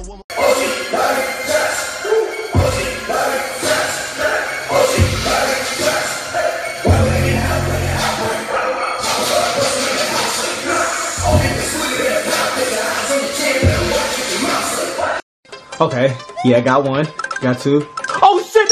Okay, yeah, got one, got two. Oh shit,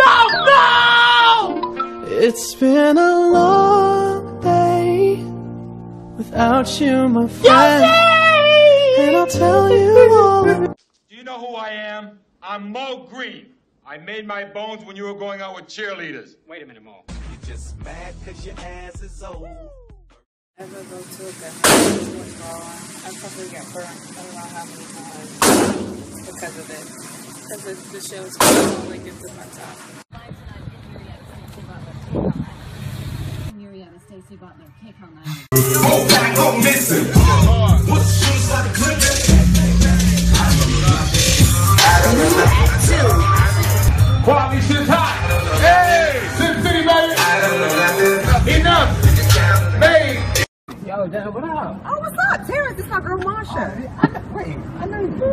no! It's been a long day without you, my friend. And I'll tell you all. Do you know who I am? I'm Mo Green. I made my bones when you were going out with cheerleaders. Wait a minute, Mo. You're just mad because your ass is old. Ever go to a festival withdrawal? I probably got burnt. I don't know how many times because of it. Because the show's only gets to my top. Stacey Butler, kick on that. Go back home missing. What's the shoes like a clip? Quality shit hot. Hey, Sin City, baby. Enough. Made. Yo, Dad, what up? Oh, what's up? Terrence, it's my girl Marsha. Wait, I know you.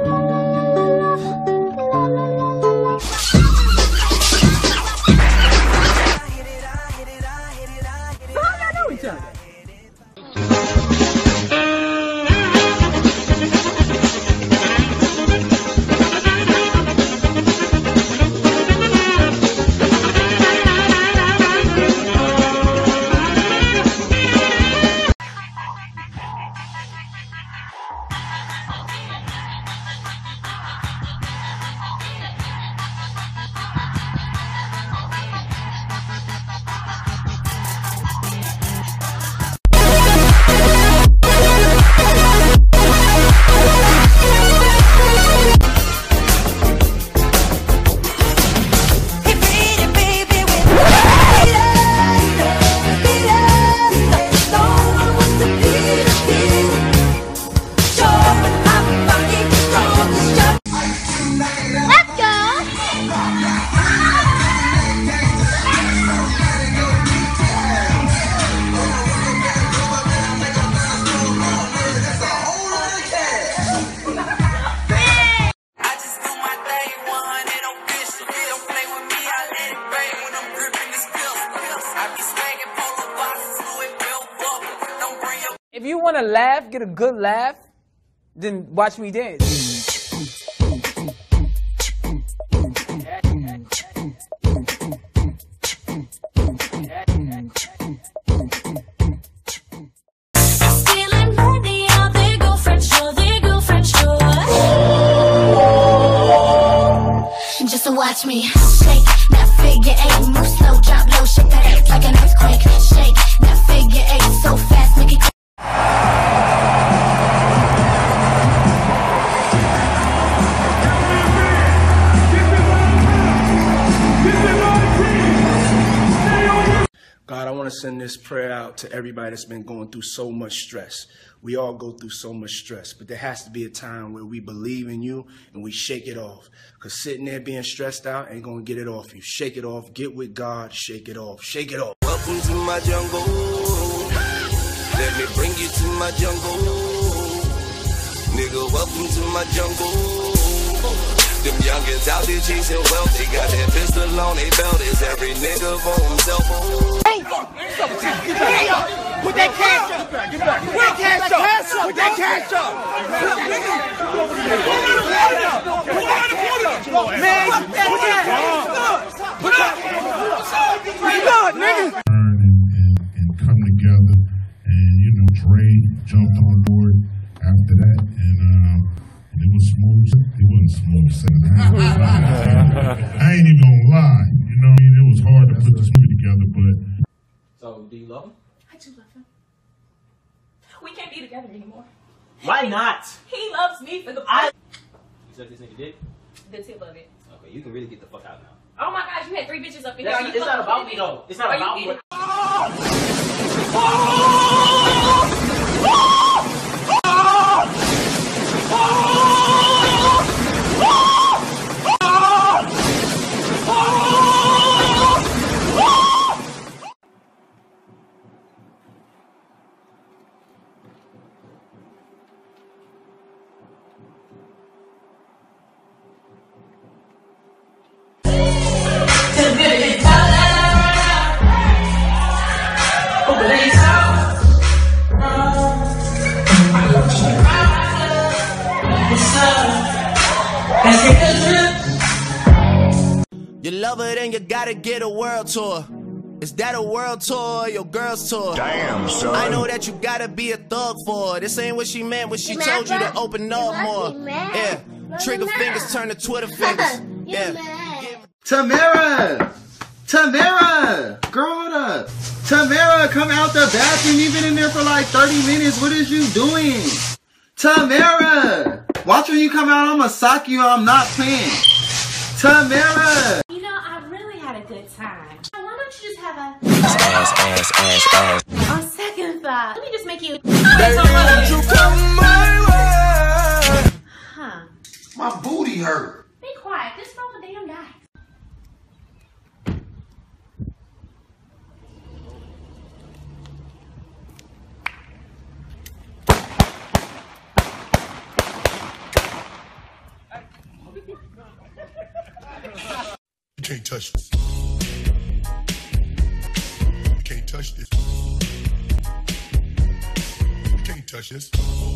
If you want to laugh, get a good laugh, then watch me dance. Stealing money, all their girlfriends, sure, their girlfriends, sure. Just to watch me shake that figure eight, move slow, drop low, shake that ass like an earthquake. Shake that figure eight so fast, make it. God, I want to send this prayer out to everybody that's been going through so much stress. We all go through so much stress, but there has to be a time where we believe in you and we shake it off. Because sitting there being stressed out ain't going to get it off you. Shake it off. Get with God. Shake it off. Shake it off. Welcome to my jungle. Let me bring you to my jungle. Nigga, welcome to my jungle. Them youngins out there chasing wealth. They got that pistol on their belt. Is every nigga for himself? Hey! Put that cash up! Get back! Put that cash up! Put that cash up! Man, put that cash up! Put that cash up! Nigga! And come together, and you know, Dre jumped on board after that, and it was smooth. It wasn't smooth sailing. I ain't even gonna lie. You know, what I mean, it was hard to put this movie together, but. So, do you love him? I do love him. We can't be together anymore. Why not? He loves me for the. You suck this nigga dick? The tip of it. Okay, you can really get the fuck out now. Oh my gosh, you had 3 bitches up in here. It's not about me though. It's not about me. You love her, then you gotta get a world tour. Is that a world tour or your girl's tour? Damn, son. I know that you gotta be a thug for her. This ain't what she meant when she told you to open up more. Yeah, trigger fingers turn to Twitter fingers. Yeah. Tamara! Tamara! Grow up! Tamara, come out the bathroom. You've been in there for like 30 minutes. What is you doing? Tamara! Watch when you come out, I'ma sock you. I'm not playing. Tamara! You know, I really had a good time. Why don't you just have a... Ass. On second thought, let me just make you... Baby, won't you come my way? Huh. My booty hurt. Be quiet. Just roll the damn dice. You can't touch this. You can't touch this. You can't touch this.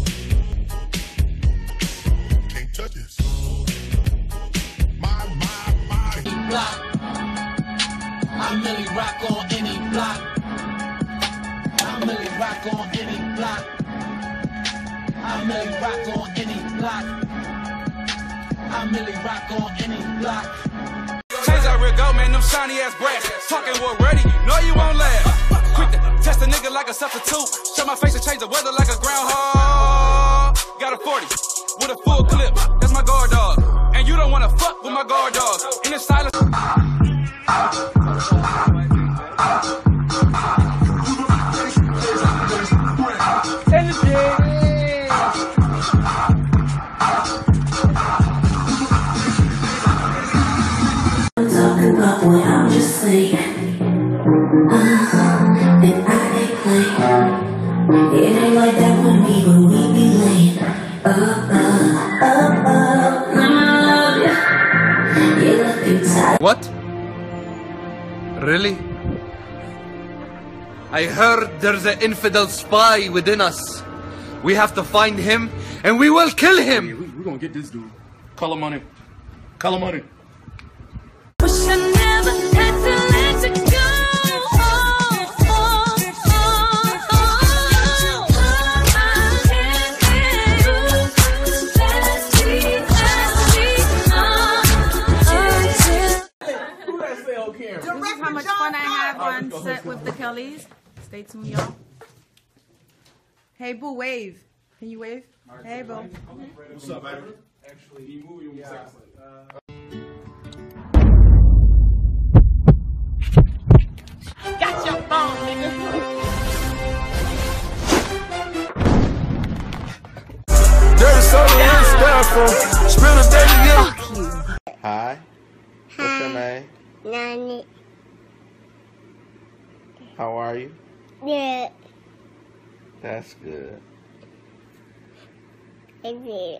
You can't touch this. My block. I really rock on any block. I really rock on any block. I really rock on any block. I really rock on any block. Change that real gold, man, them shiny ass brass. Talking what ready, no you won't laugh. Quick to test a nigga like a substitute. Show my face and change the weather like a groundhog. Got a 40 with a full clip, that's my guard dog. And you don't wanna fuck with my guard dog. In the silence. But when I'm just saying, and I ain't playing. It ain't like that with me when we be laying you looking tight. What? Really? I heard there's an infidel spy within us. We have to find him and we will kill him. We're gonna get this dude. Call him on it. Call him on it. Wish I never had to let you go. This is how much fun I have on set with the Kellys. Stay tuned, y'all. Hey, boo, wave. Can you wave? Hey, boo. What's up, baby? Actually, he moving with sex. Got your phone, nigga. There's something in stuff from Spin a day together. Hi. What's your name? Nani. How are you? Yeah. That's good. I did.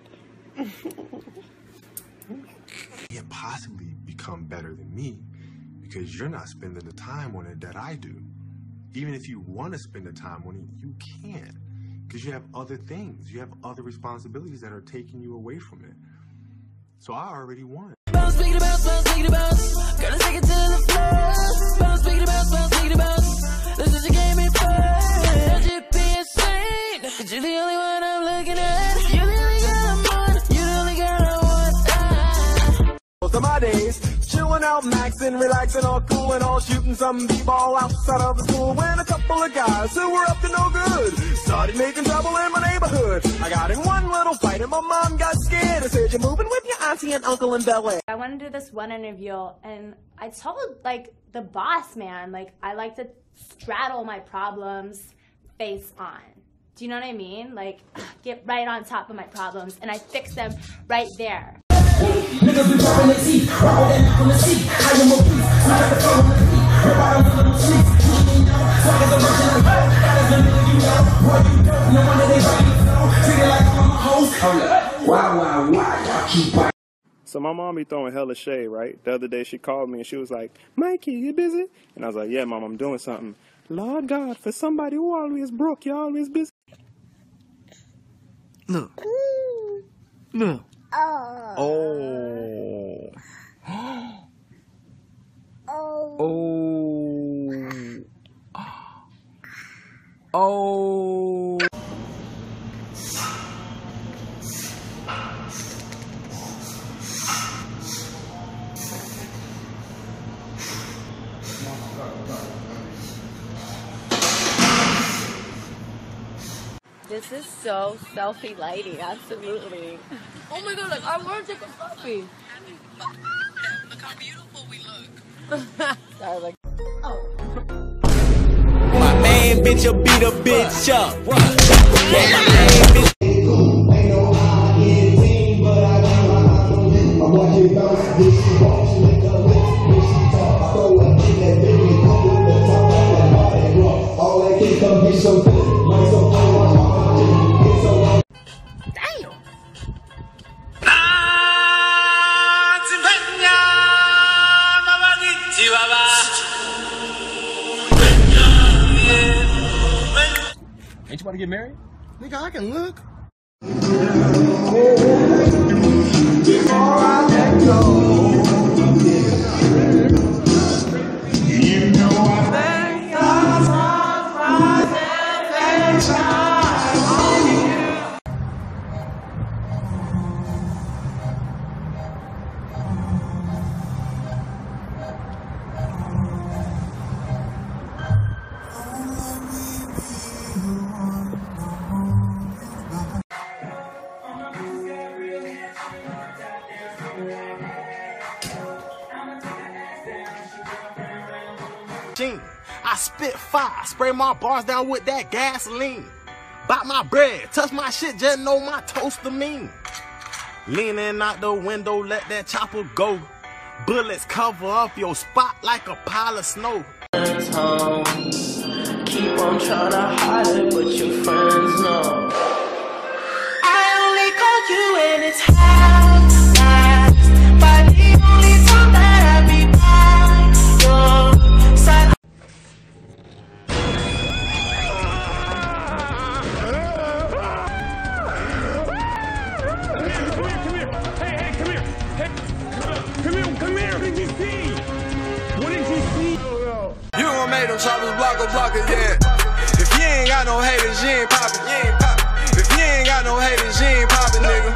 Can't possibly become better than me because you're not spending the time on it that I do. Even if you want to spend the time on it, you can't because you have other things. You have other responsibilities that are taking you away from it. So I already won. Bounce, big bounce, bounce, big bounce. Gotta take it to the floor. Bounce, big bounce, bounce, big bounce. This is a game in fun. Just be insane. Cause you're the only one I'm looking at. You're the only girl I'm on. You're the only girl I want. Most of my days, chilling out, maxing, relaxing, all cool and all shooting some b-ball outside of the school when a couple of guys who were up to no good started making trouble in my neighborhood. I got in one little fight and my mom got scared and said, "You're moving with your auntie and uncle in Bel Air." I went to do this one interview and I told like the boss man, like I like to straddle my problems face on. Do you know what I mean? Like get right on top of my problems and I fix them right there. Niggas be dropping the teeth, roll that on the seat. I am a beast, I got the phone on the beat. Her bottom of the streets, swag is a merchant of gold. That is the nigga you know, boy you don't. No wonder they bring it slow, treat it like I'm a host. Why, y'all keep biting? So my mom be throwing hella shade, right? The other day she called me and she was like, "Mikey, you busy?" And I was like, "Yeah, Mom, I'm doing something." Lord God, for somebody who always broke, you always busy. Look. Look. Oh. Oh. Oh. This is so selfie lighting, absolutely. Oh my god, like I want to take a selfie. Look how beautiful we look. Sorry, like, My main bitch will beat a bitch up. My main bitch. Ain't you about to get married? Nigga, I can look. I spit fire, spray my bars down with that gasoline. Bite my bread, touch my shit, just know my toaster mean. Leaning out the window, let that chopper go. Bullets cover up your spot like a pile of snow. Home. Keep on trying to hide it, but your friends know. I only call you when it's high, but the only time that I be by your side. You gon' make them choppers blocker, yeah. If you ain't got no haters, you ain't poppin'. If you ain't got no haters, you ain't poppin', nigga.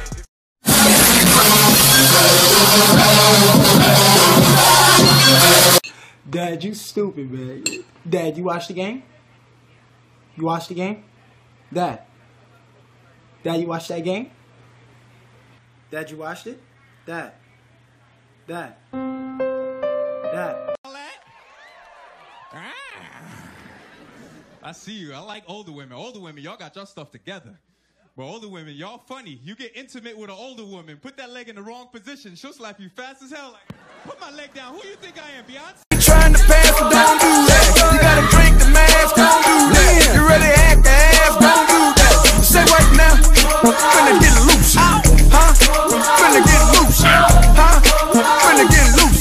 Dad, you stupid, man. Dad, you watched the game? You watched the game? Dad, you watched that game? Dad, you watched it? Dad. I see you. I like older women. Older women, y'all got your stuff together. But older women, y'all funny. You get intimate with an older woman, put that leg in the wrong position, she'll slap you fast as hell. Like, put my leg down. Who you think I am, Beyonce? Trying to pass, but don't do that. You gotta break the mask, don't do that. You really act the ass, don't do that. Say right now, finna get loose, huh? Finna get loose, huh? Finna get loose.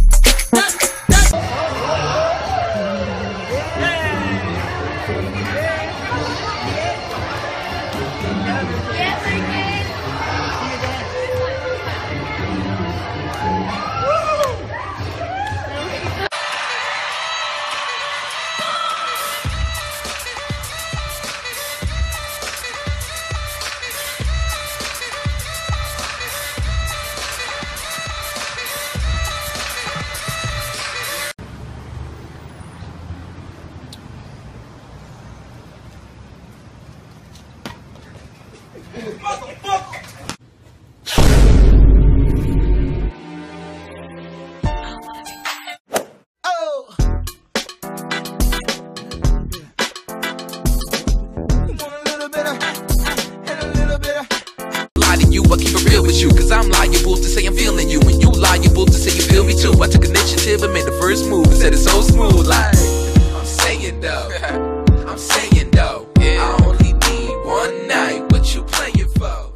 I keep it real with you, cause I'm liable to say I'm feeling you, and you liable to say you feel me too. I took initiative and made the first move and said it so smooth, like I'm saying though, yeah. I only need one night, what you playing for?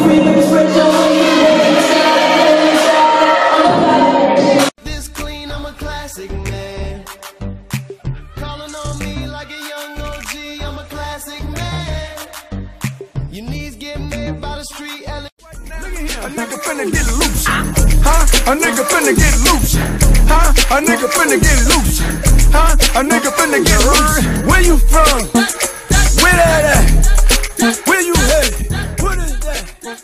This clean, I'ma finna get loose. Huh? A nigga finna get loose. Huh? A nigga finna get loose. Huh? A nigga finna get loose. Where you from? Where that at? Where you headed? What is that?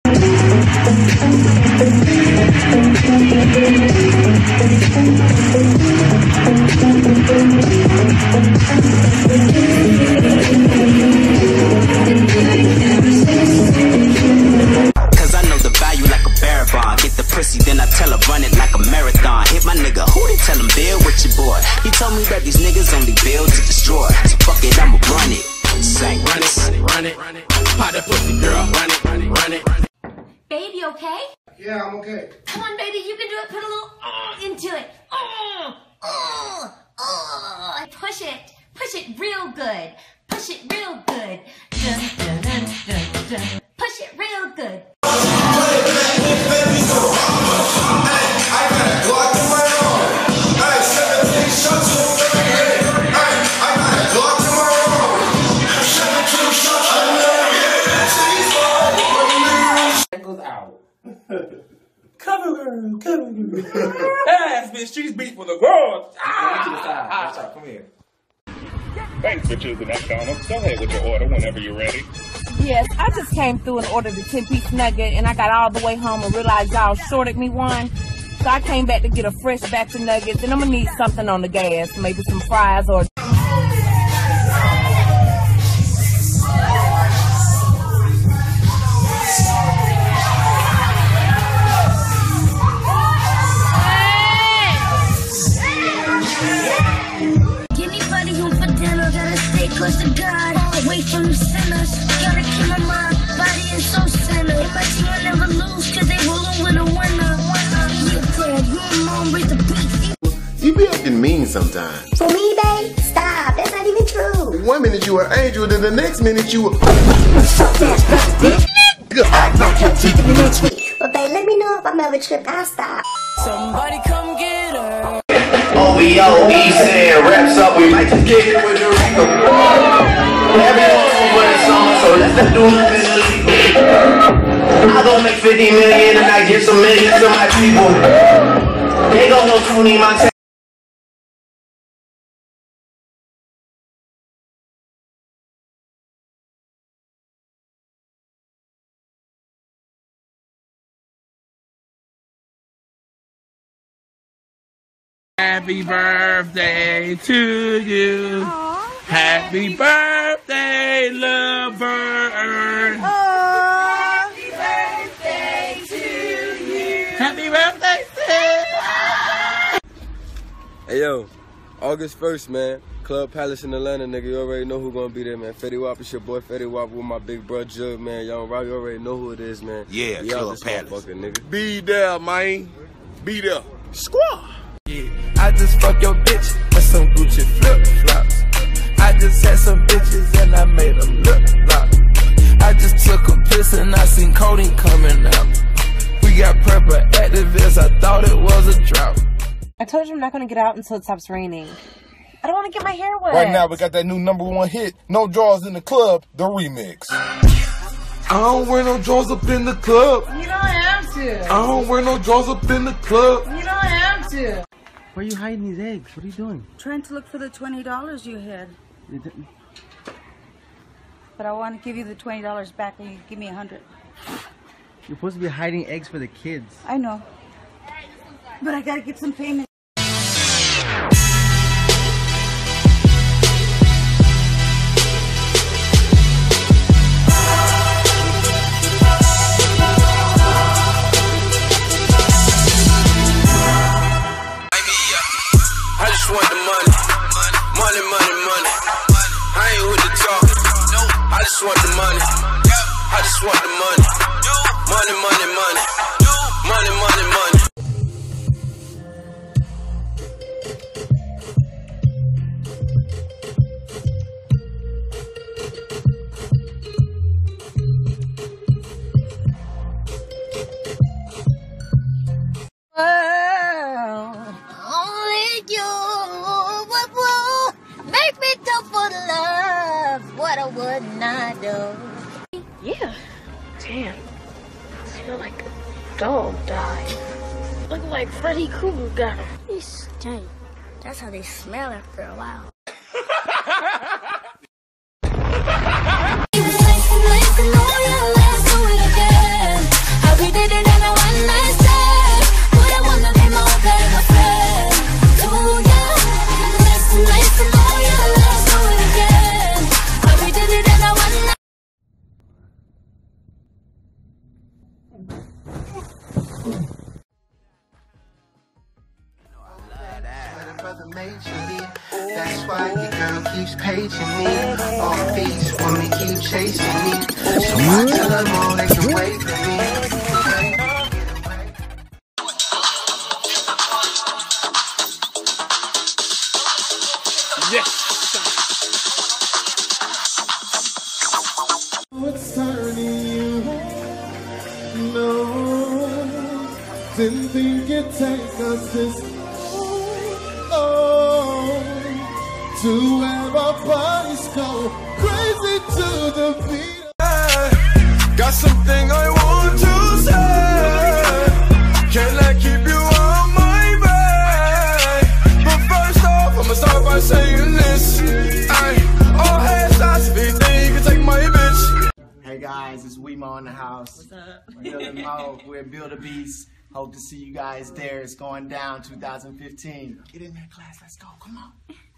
Cause I know the value like a bear bond. Get the pussy, then I tell her run it like a marathon. Hit my nigga, who they tell him build with your boy? He told me that these niggas only build to destroy. So fuck it, I'ma run it. Say run it, run it. Pot that pussy, girl, run it, run it. Baby, okay? Yeah, I'm okay. Come on, baby, you can do it. Put a little into it. Push it real good. Push it real good. Dun, dun, dun, dun, dun. Push it real good. Cover girl. Ass bitch, she's beat for the girls. Come here. Thanks, bitches and McDonald's. Go ahead with your order whenever you're ready. Yes, I just came through and ordered a 10-piece nugget, and I got all the way home and realized y'all shorted me one. So I came back to get a fresh batch of nuggets, and I'm gonna need something on the gas, maybe some fries or... Close to God, away from the sinners. Gotta keep my mind, body and soul center. And my team will never lose, cause they rollin' with a winner. Yeah, Dad, you and Mom raise the beat. You be acting mean sometimes. For me, babe? Stop. That's not even true. One minute you an angel, then the next minute you a... Act like your teeth in the next week. But babe, let me know if I'm ever tripped. I'll stop. Somebody come get her. OBO, said raps up, we might just kick it with the Rico. Everyone's over the summer, so let's not do nothing illegal. I gon' make 50 million and I give some millions to my people. They gon' go Tony Montana. Happy birthday to you. Aww. Happy birthday, Laverne. Happy birthday to you. Happy birthday, Sid. Hey, yo, August 1st, man. Club Palace in Atlanta, nigga. You already know who gonna be there, man. Fetty Wap, it's your boy Fetty Wap with my big bro Jug, man. Y'all already know who it is, man. Yeah, Club Palace. Nigga. Be there, man. Be there. Squaw. Yeah, I just fuck your bitch with some Gucci flip-flops. I just had some bitches and I made them lip-lock. I just took a piss and I seen codeine coming out. We got prepper activists, I thought it was a drought. I told you I'm not gonna get out until it stops raining. I don't want to get my hair wet. Right now we got that new #1 hit, No Drawers in the Club, the remix. I don't wear no drawers up in the club. You don't have to. I don't wear no drawers up in the club. You don't have to. Where are you hiding these eggs? What are you doing? Trying to look for the $20 you had. But I want to give you the $20 back when you give me 100. You're supposed to be hiding eggs for the kids. I know. But I gotta get some payment. I just want the money. Money, money, money. I ain't with the talk. I just want the money. I just want the money. Money, money, money. Money, money, money. Only you make me do for love what I would not do. Yeah. Damn. I feel like dog died. Look like Freddy Krueger got him. He stink. That's how they smell after a while. That's why your girl keeps paging me. All these women keep chasing me. So I tell them all they can wait for me. Yes. What's turning you? No, didn't think it'd take us this. To have our bodies go crazy to the beat. Got something I want to say. Can I keep you on my mind? But first off, I'ma start by saying this. All headshots, if you think you can take my bitch. Hey guys, it's Weemo in the house. What's up? We're at Build a Beast. Hope to see you guys there. It's going down 2015. Get in there, class. Let's go. Come on.